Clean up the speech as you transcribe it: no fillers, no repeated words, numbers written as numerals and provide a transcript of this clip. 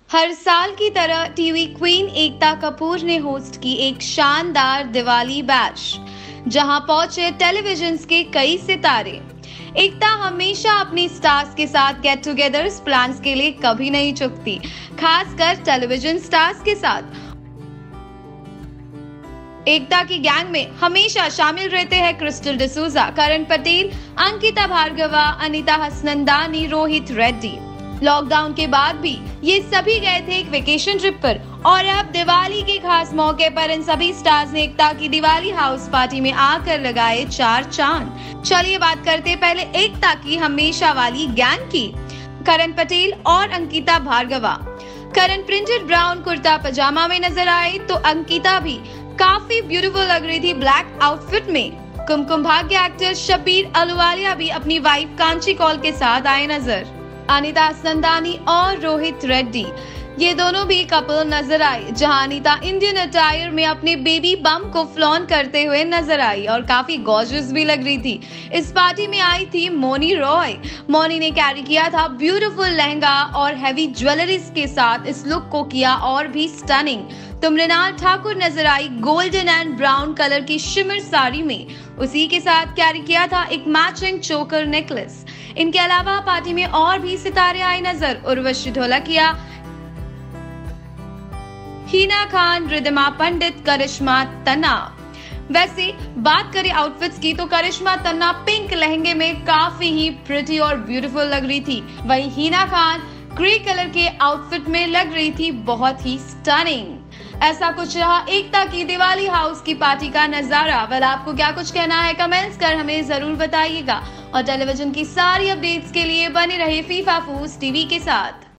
हर साल की तरह टीवी क्वीन एकता कपूर ने होस्ट की एक शानदार दिवाली बैश, जहां पहुंचे टेलीविजन के कई सितारे। एकता हमेशा अपनी स्टार्स के साथ गेट टुगेदर्स प्लान्स के लिए कभी नहीं चूकती, खासकर टेलीविजन स्टार्स के साथ। एकता की गैंग में हमेशा शामिल रहते हैं क्रिस्टल डिसूजा, करण पटेल, अंकिता भार्गवा, अनीता हसनंदानी, रोहित रेड्डी। लॉकडाउन के बाद भी ये सभी गए थे एक वेकेशन ट्रिप पर, और अब दिवाली के खास मौके पर इन सभी स्टार्स ने एकता की दिवाली हाउस पार्टी में आकर लगाए 4 चांद। चलिए बात करते पहले एकता की हमेशा वाली गैंग की। करण पटेल और अंकिता भार्गवा। करण प्रिंटेड ब्राउन कुर्ता पजामा में नजर आए तो अंकिता भी काफी ब्यूटीफुल लग रही थी ब्लैक आउटफिट में। कुमकुम भाग्य एक्टर शब्बीर अहलूवालिया भी अपनी वाइफ कांची कौल के साथ आए नजर। अनीता हसनंदानी और रोहित रेड्डी, ये दोनों भी कपल नजर आए, जहां अनीता इंडियन अटायर में अपने बेबी बम को फ्लॉन करते हुए नजर आई और काफी गॉर्जियस भी लग रही थी। इस पार्टी में आई थी मौनी रॉय। मौनी ने कैरी किया था ब्यूटीफुल लहंगा और हैवी ज्वेलरीज के साथ इस लुक को किया और भी स्टनिंग। तो मृणाल ठाकुर नजर आई गोल्डन एंड ब्राउन कलर की शिमर साड़ी में, उसी के साथ कैरी किया था एक मैचिंग चोकर नेकलेस। इनके अलावा पार्टी में और भी सितारे आए नजर, उर्वशी ढोलकिया, हिना खान, रिद्धिमा पंडित, करिश्मा तन्ना। वैसे बात करें आउटफिट्स की तो करिश्मा तन्ना पिंक लहंगे में काफी ही प्रिटी और ब्यूटीफुल लग रही थी, वहीं हिना खान ग्रे कलर के आउटफिट में लग रही थी बहुत ही स्टनिंग। ऐसा कुछ रहा एकता की दिवाली हाउस की पार्टी का नजारा। वेल, आपको क्या कुछ कहना है कमेंट्स कर हमें जरूर बताइएगा, और टेलीविजन की सारी अपडेट्स के लिए बने रहे फीफा फूड्स टीवी के साथ।